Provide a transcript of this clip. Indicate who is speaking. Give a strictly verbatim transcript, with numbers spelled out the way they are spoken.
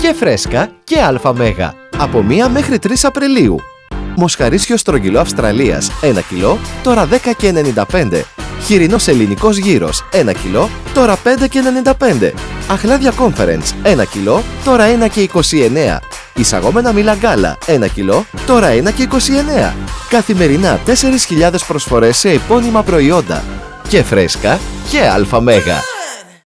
Speaker 1: και φρέσκα και αλφα μέγα από μία μέχρι τρεις Απριλίου. Μοσχαρίσιο στρογγυλό Αυστραλίας ένα κιλό, τώρα δέκα και ενενήντα πέντε. Χοιρινός ελληνικός γύρος ένα κιλό, τώρα πέντε και ενενήντα πέντε. Αχλάδια Conference ένα κιλό, τώρα ένα και είκοσι εννέα. Εισαγόμενα μήλα γκάλα ένα κιλό, τώρα ένα και είκοσι εννέα. Καθημερινά τέσσερις χιλιάδες προσφορές σε επώνυμα προϊόντα. Και φρέσκα και αλφα μέγα.